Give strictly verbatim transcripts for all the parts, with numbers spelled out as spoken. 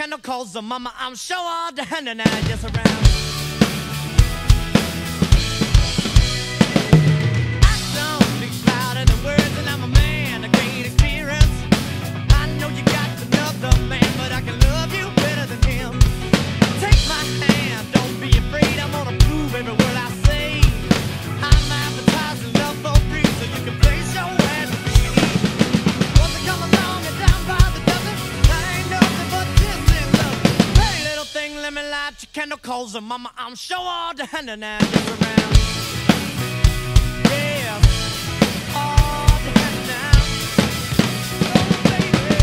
candle calls the mama. I'm sure all the hand and I just around. I don't speak louder than words, and I'm a man of great experience. I know you got another man, but I can love you better than him. Take my hand, don't be afraid. I'm gonna prove every word I say. I'm advertising love for free, so you can place your ad with me. Once I come along and down by the dozen, that ain't nothing but this in love. Hey, little thing, let me light your candle, calls her mama. I'm sure all the hand and I just around. Yeah, all the hand now. Oh, baby.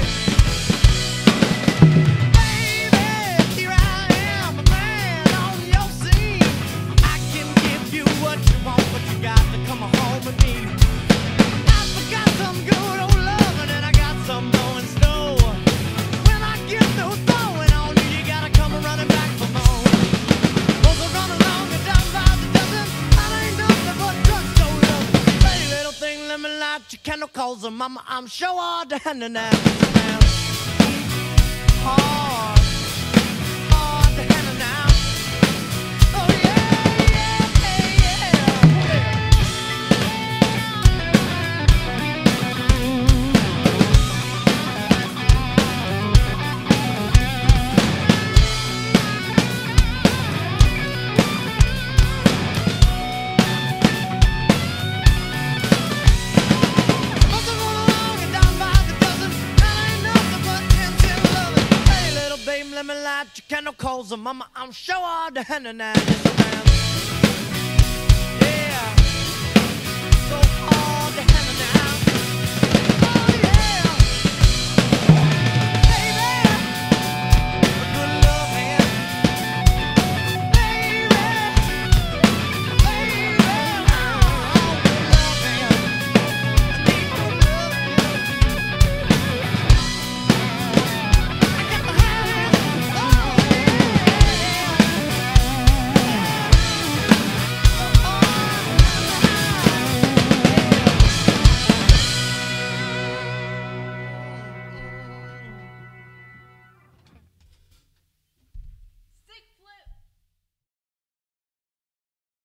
Baby, here I am, a man on your scene. I can give you what you want, but you got to come home with me. I forgot some good old loving, and I got some more in store. When I get through throwing on you, you gotta come running back for more. Those are run along and down by the dozen. That ain't nothing but drugstore love. Hey, little thing, let me light your candle, calls her mama. I'm sure all the hand and that around. Hard, hard to handle now. Oh yeah, yeah, yeah, yeah. Once I roll along and down by the dozen, that ain't nothing but intense loving. Hey, little babe, let me light your candle, calls her mama. I'm sure all the hand and that is around.